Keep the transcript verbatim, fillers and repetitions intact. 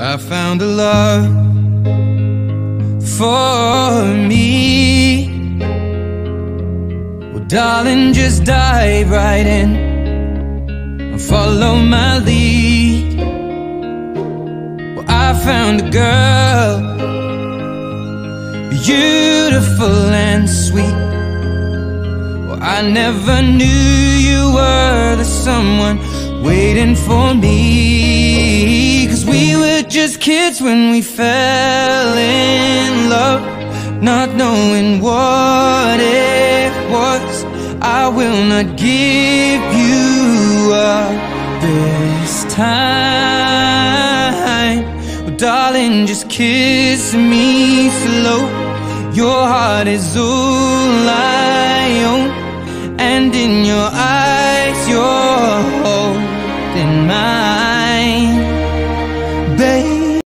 I found a love for me. Well, darling, just dive right in and follow my lead. Well, I found a girl, beautiful and sweet. Well, I never knew you were the someone waiting for me. Cause we were just kids when we fell in love, not knowing what it was. I will not give you up this time. Well, darling, just kiss me slow. Your heart is all I own, and in your eyes you're holding mine, baby.